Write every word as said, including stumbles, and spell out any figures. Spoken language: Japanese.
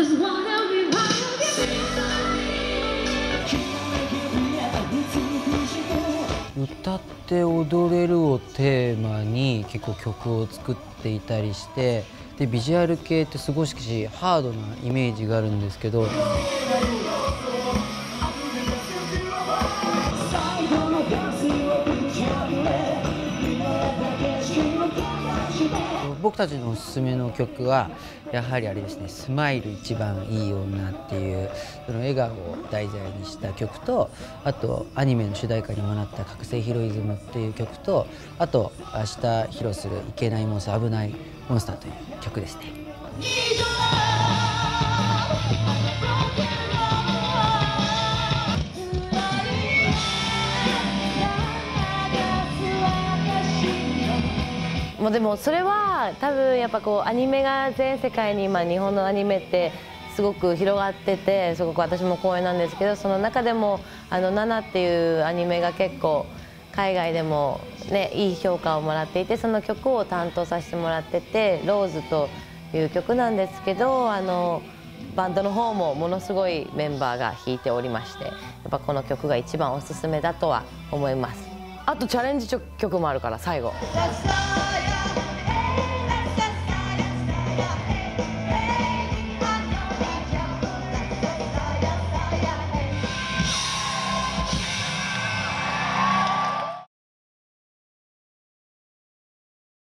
歌って踊れるをテーマに結構曲を作っていたりして、でビジュアル系って少しハードなイメージがあるんですけど、僕たちのおすすめの曲はやはりあれですね、スマイル一番いい女っていうその笑顔を題材にした曲と、あとアニメの主題歌にもなった覚醒ヒロイズムっていう曲と、あと明日披露するいけないモンスター、危ないモンスターという曲ですね。 もうでもそれは多分やっぱこうアニメが全世界に今日本のアニメってすごく広がってて、すごく私も光栄なんですけど、その中でもあのナナっていうアニメが結構海外でもねいい評価をもらっていて、その曲を担当させてもらってて、ローズという曲なんですけど、あのバンドの方もものすごいメンバーが弾いておりまして、やっぱこの曲が一番おすすめだとは思います。あとチャレンジ曲もあるから最後。